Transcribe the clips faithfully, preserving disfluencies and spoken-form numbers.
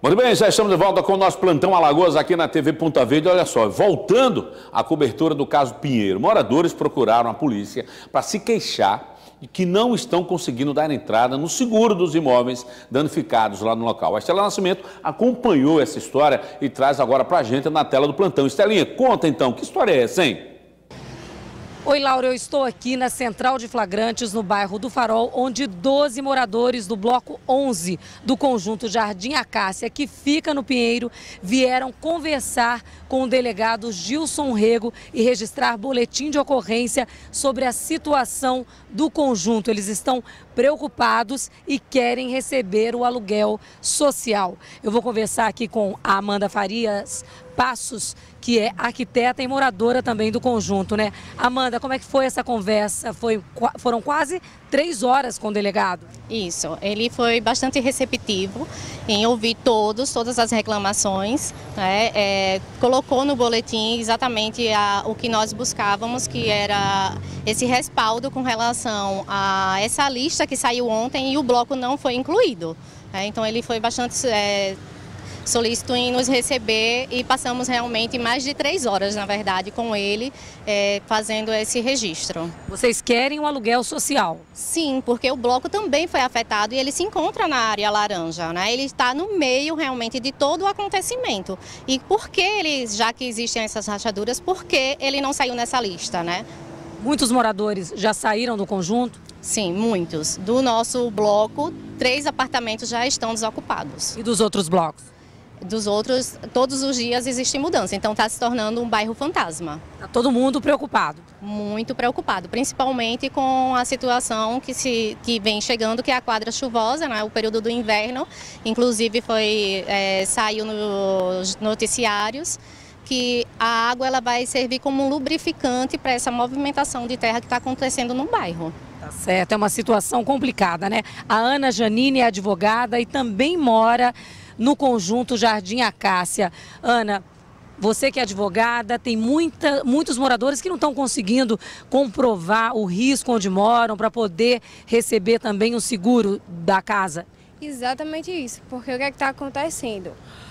Muito bem, já estamos de volta com o nosso Plantão Alagoas aqui na T V Ponta Verde. Olha só, voltando à cobertura do caso Pinheiro, moradores procuraram a polícia para se queixar de que não estão conseguindo dar entrada no seguro dos imóveis danificados lá no local. A Estela Nascimento acompanhou essa história e traz agora para a gente na tela do plantão. Estelinha, conta então, que história é essa, hein? Oi, Laura, eu estou aqui na Central de Flagrantes, no bairro do Farol, onde doze moradores do bloco onze do conjunto Jardim Acácia, que fica no Pinheiro, vieram conversar com o delegado Gilson Rego e registrar boletim de ocorrência sobre a situação do conjunto. Eles estão preocupados e querem receber o aluguel social. Eu vou conversar aqui com a Amanda Farias Passos, que é arquiteta e moradora também do conjunto, né? Amanda, como é que foi essa conversa? Foi, foram quase três horas com o delegado. Isso, ele foi bastante receptivo em ouvir todos, todas as reclamações, né? É, colocou no boletim exatamente a, o que nós buscávamos, que era esse respaldo com relação a essa lista que saiu ontem e o bloco não foi incluído. Né? Então ele foi bastante é, solícito em nos receber e passamos realmente mais de três horas, na verdade, com ele, é, fazendo esse registro. Vocês querem um aluguel social? Sim, porque o bloco também foi afetado e ele se encontra na área laranja, né? Ele está no meio realmente de todo o acontecimento. E por que ele, já que existem essas rachaduras, por que ele não saiu nessa lista, né? Muitos moradores já saíram do conjunto? Sim, muitos. Do nosso bloco, três apartamentos já estão desocupados. E dos outros blocos? Dos outros, todos os dias existe mudança, então está se tornando um bairro fantasma. Está todo mundo preocupado? Muito preocupado, principalmente com a situação que, se, que vem chegando, que é a quadra chuvosa, né, o período do inverno. Inclusive foi, é, saiu nos noticiários que a água ela vai servir como um lubrificante para essa movimentação de terra que está acontecendo no bairro. Tá certo, é uma situação complicada, né? A Ana Janine é advogada e também mora no conjunto Jardim Acácia. Ana, você que é advogada, tem muita, muitos moradores que não estão conseguindo comprovar o risco onde moram para poder receber também o seguro da casa. Exatamente isso, porque o que é que está acontecendo?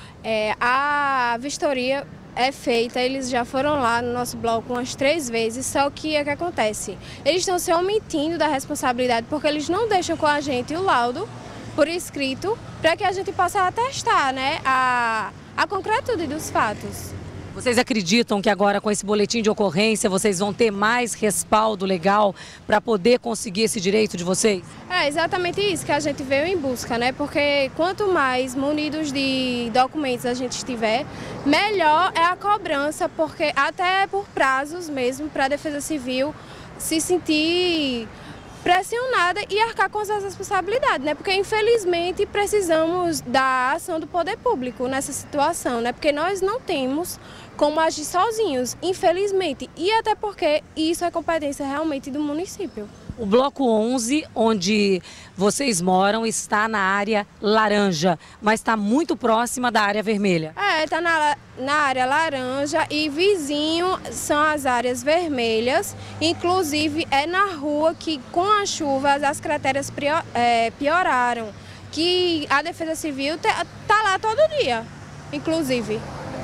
É, a vistoria é feita, eles já foram lá no nosso bloco umas três vezes, só que o que acontece? Eles estão se omitindo da responsabilidade porque eles não deixam com a gente o laudo por escrito para que a gente possa atestar, né, a, a concretude dos fatos. Vocês acreditam que agora com esse boletim de ocorrência vocês vão ter mais respaldo legal para poder conseguir esse direito de vocês? É exatamente isso que a gente veio em busca, né? Porque quanto mais munidos de documentos a gente estiver, melhor é a cobrança, porque até por prazos mesmo para a Defesa Civil se sentir pressionada e arcar com as responsabilidades, né? Porque infelizmente precisamos da ação do poder público nessa situação, né? Porque nós não temos como agir sozinhos, infelizmente, e até porque isso é competência realmente do município. O bloco onze, onde vocês moram, está na área laranja, mas está muito próxima da área vermelha. É, está na, na área laranja e vizinho são as áreas vermelhas. Inclusive é na rua que com as chuvas as crateras prior, é, pioraram, que a Defesa Civil está lá todo dia, inclusive.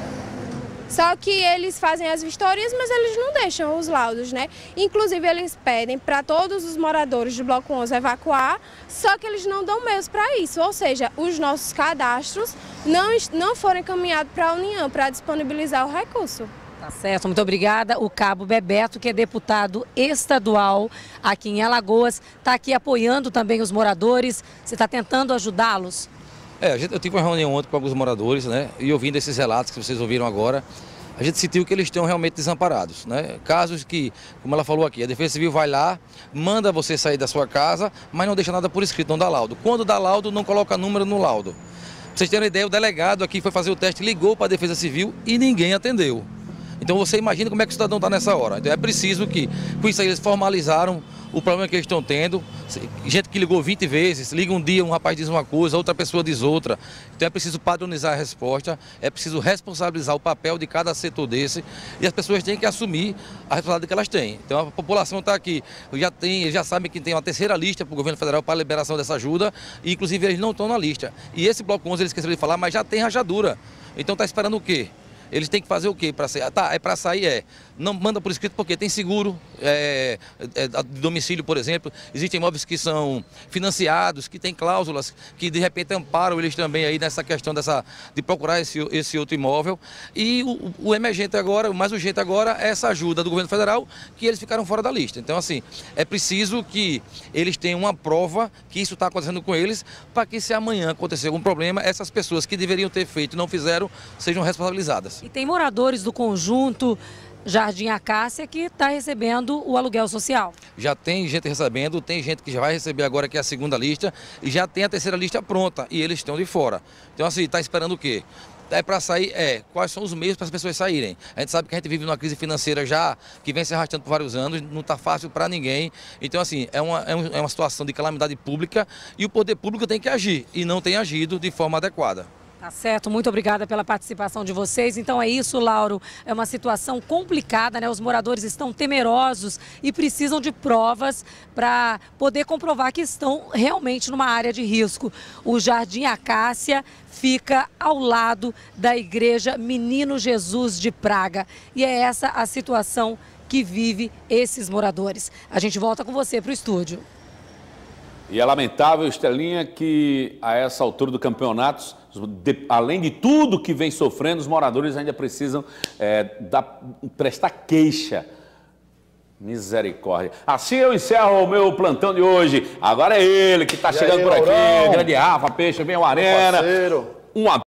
Só que eles fazem as vistorias, mas eles não deixam os laudos, né? Inclusive, eles pedem para todos os moradores do bloco onze evacuar, só que eles não dão meios para isso. Ou seja, os nossos cadastros não, não foram encaminhados para a União para disponibilizar o recurso. Tá certo, muito obrigada. O Cabo Bebeto, que é deputado estadual aqui em Alagoas, está aqui apoiando também os moradores. Você está tentando ajudá-los? É, a gente, eu tive uma reunião ontem com alguns moradores, né, e ouvindo esses relatos que vocês ouviram agora, a gente sentiu que eles estão realmente desamparados, né? Casos que, como ela falou aqui, a Defesa Civil vai lá, manda você sair da sua casa, mas não deixa nada por escrito, não dá laudo. Quando dá laudo, não coloca número no laudo. Pra vocês terem uma ideia, o delegado aqui foi fazer o teste, ligou para a Defesa Civil e ninguém atendeu. Então você imagina como é que o cidadão está nessa hora. Então é preciso que, com isso aí, eles formalizaram o problema que eles estão tendo. Gente que ligou vinte vezes, liga um dia, um rapaz diz uma coisa, outra pessoa diz outra. Então é preciso padronizar a resposta, é preciso responsabilizar o papel de cada setor desse e as pessoas têm que assumir a responsabilidade que elas têm. Então a população está aqui, já tem, já sabem que tem uma terceira lista para o governo federal para a liberação dessa ajuda e inclusive eles não estão na lista. E esse bloco onze eles esqueceram de falar, mas já tem rachadura. Então está esperando o quê? Eles têm que fazer o quê para sair? Tá, é para sair, é. Não manda por escrito porque tem seguro é, é, de domicílio, por exemplo. Existem imóveis que são financiados, que têm cláusulas que de repente amparam eles também aí nessa questão dessa, de procurar esse, esse outro imóvel. E o, o emergente agora, o mais urgente agora é essa ajuda do governo federal, que eles ficaram fora da lista. Então, assim, é preciso que eles tenham uma prova que isso está acontecendo com eles, para que se amanhã acontecer algum problema, essas pessoas que deveriam ter feito e não fizeram, sejam responsabilizadas. E tem moradores do conjunto Jardim Acácia que está recebendo o aluguel social. Já tem gente recebendo, tem gente que já vai receber agora, que é a segunda lista, e já tem a terceira lista pronta, e eles estão de fora. Então, assim, está esperando o quê? É para sair, é, quais são os meios para as pessoas saírem? A gente sabe que a gente vive numa crise financeira já, que vem se arrastando por vários anos, não está fácil para ninguém. Então, assim, é uma, é uma situação de calamidade pública e o poder público tem que agir, e não tem agido de forma adequada. Tá certo, muito obrigada pela participação de vocês. Então é isso, Lauro, é uma situação complicada, né? Os moradores estão temerosos e precisam de provas para poder comprovar que estão realmente numa área de risco. O Jardim Acácia fica ao lado da Igreja Menino Jesus de Praga e é essa a situação que vive esses moradores. A gente volta com você para o estúdio. E é lamentável, Estelinha, que a essa altura do campeonato, de, além de tudo que vem sofrendo, os moradores ainda precisam é, da, prestar queixa. Misericórdia. Assim eu encerro o meu plantão de hoje. Agora é ele que está chegando aí, por Laurão? aqui. Grande Rafa Peixe, vem o Arena. Um